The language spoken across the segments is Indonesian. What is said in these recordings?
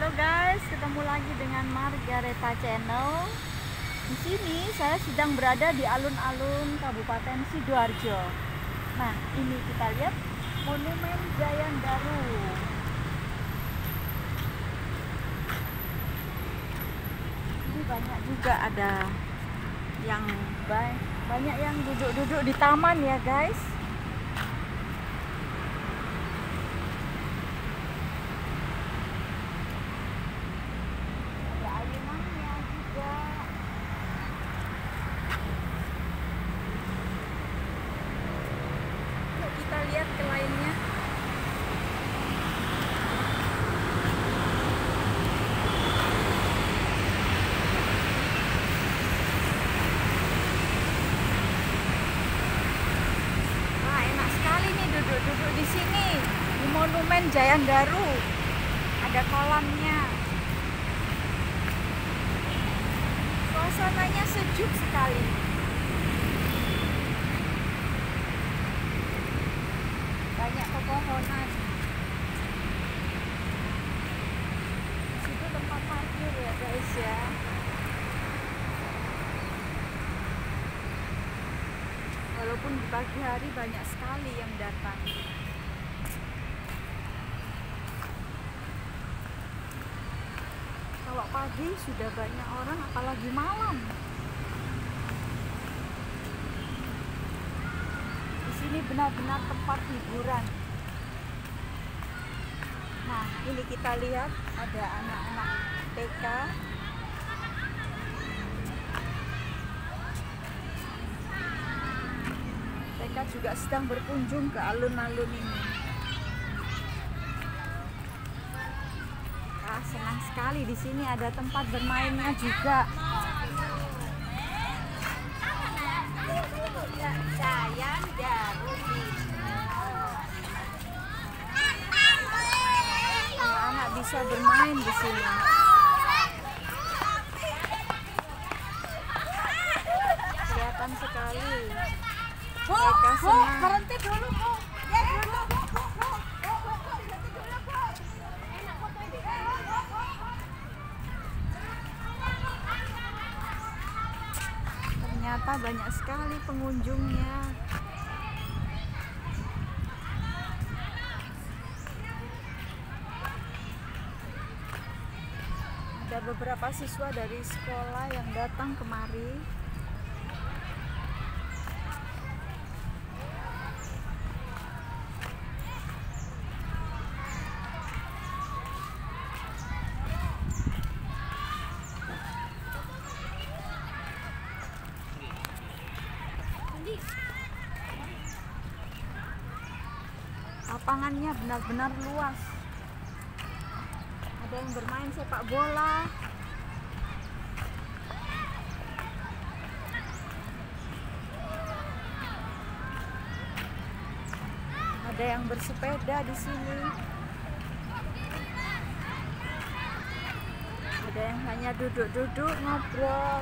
Halo guys, ketemu lagi dengan Margareta Channel. Di sini saya sedang berada di alun-alun Kabupaten Sidoarjo. Nah, ini kita lihat Monumen Jayandaru. Ini banyak juga ada yang banyak yang duduk-duduk di taman ya guys. Kita lihat ke lainnya. Wah, enak sekali nih duduk-duduk di sini di Monumen Jayandaru. Ada kolamnya. Suasananya sejuk sekali. Banyak pepohonan. Di situ tempat parkir ya guys ya. Walaupun di pagi hari banyak sekali yang datang. Kalau pagi sudah banyak orang, apalagi malam. Ini benar-benar tempat hiburan. Nah, ini kita lihat ada anak-anak TK. TK juga sedang berkunjung ke alun-alun ini. Ah, senang sekali di sini ada tempat bermainnya juga. Anak-anak bisa bermain di sini. Kelihatan sekali. Mereka senang. Berhenti dulu, Bu. Ternyata banyak sekali pengunjungnya. Ada beberapa siswa dari sekolah yang datang kemari. Lapangannya benar-benar luas. Ada yang bermain sepak bola. Ada yang bersepeda di sini. Ada yang hanya duduk-duduk ngobrol.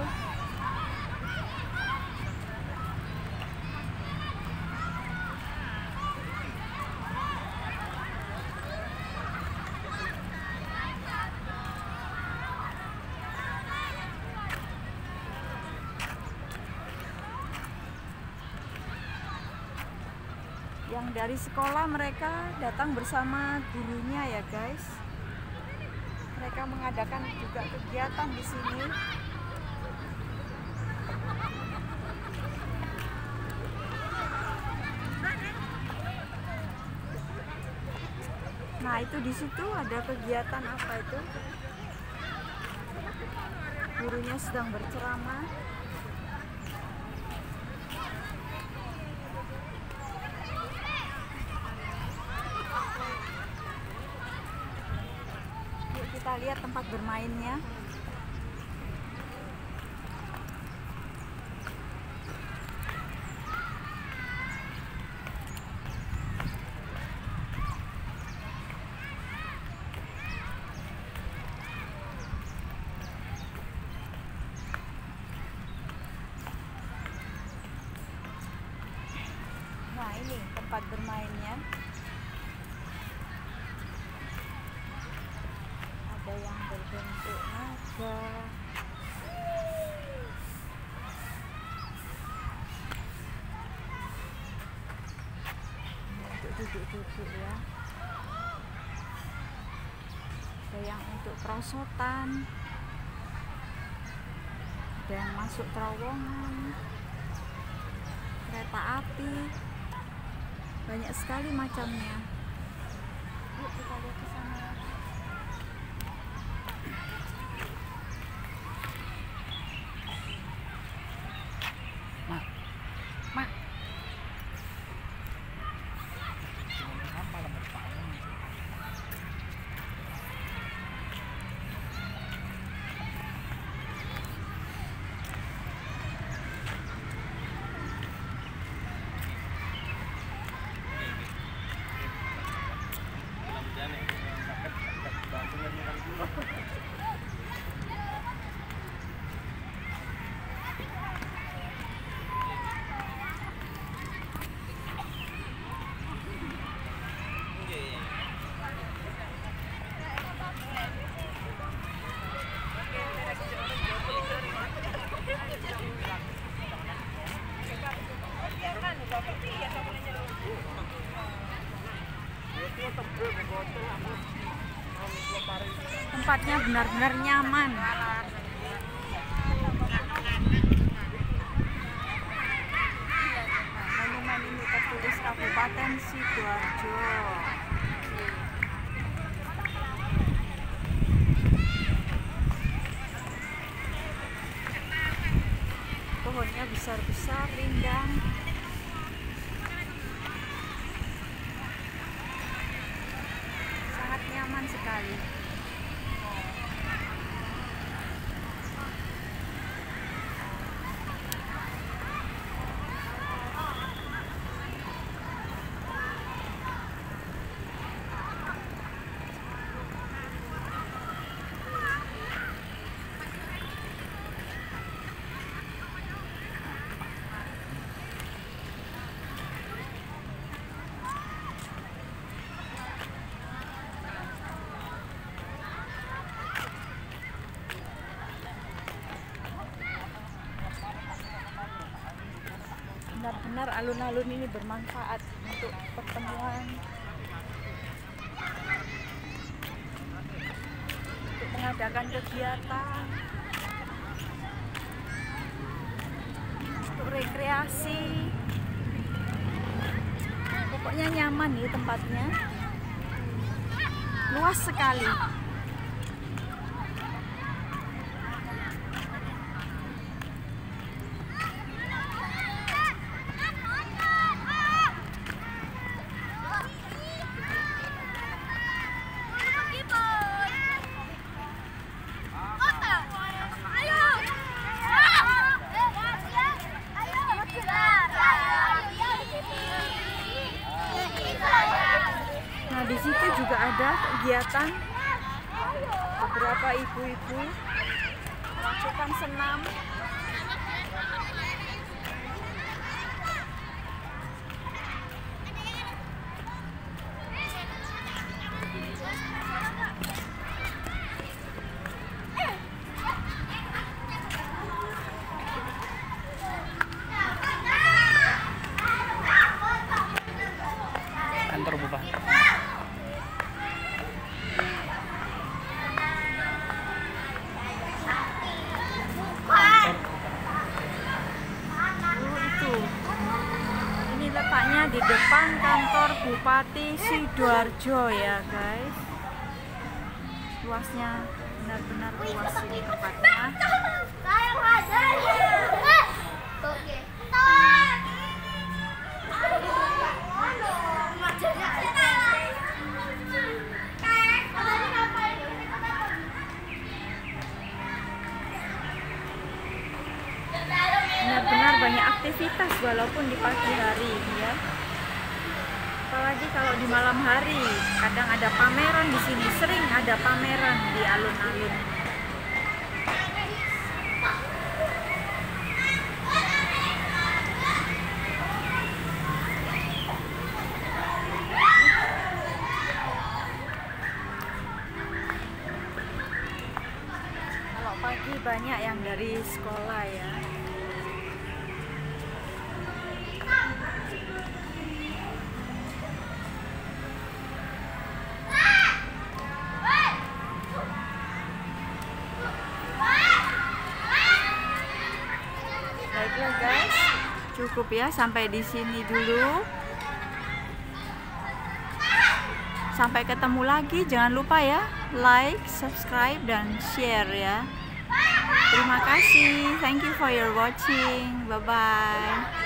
Yang dari sekolah mereka datang bersama gurunya ya guys. Mereka mengadakan juga kegiatan di sini. Nah, itu di situ ada kegiatan apa itu? Gurunya sedang berceramah. Kita lihat tempat bermainnya. Nah, ini tempat bermainnya. Ada yang bentuk naga. Untuk duduk-duduk ya. Ada yang untuk perosotan, ada yang masuk terowongan, kereta api, banyak sekali macamnya. Yuk kita lihat ke sana. Mak. Tempatnya benar-benar nyaman. Monumen ini tertulis Kabupaten Sidoarjo. Pohonnya besar-besar, rindang. Sangat nyaman sekali. Benar-benar alun-alun ini bermanfaat untuk pertemuan, untuk mengadakan kegiatan, untuk rekreasi. Pokoknya nyaman nih tempatnya, luas sekali. Nah, di situ juga ada kegiatan beberapa ibu-ibu melakukan senam. Kantor Bupati. Ini letaknya di depan kantor Bupati Sidoarjo ya guys. Luasnya benar-benar luas ini tempatnya. Benar-benar banyak aktivitas walaupun di pagi hari ya. Apalagi kalau di malam hari, kadang ada pameran di sini, sering ada pameran di alun-alun. banyak yang dari sekolah ya. Baiklah guys, cukup ya sampai di sini dulu. Sampai ketemu lagi, jangan lupa ya like, subscribe, dan share ya. Terima kasih, thank you for your watching, bye bye.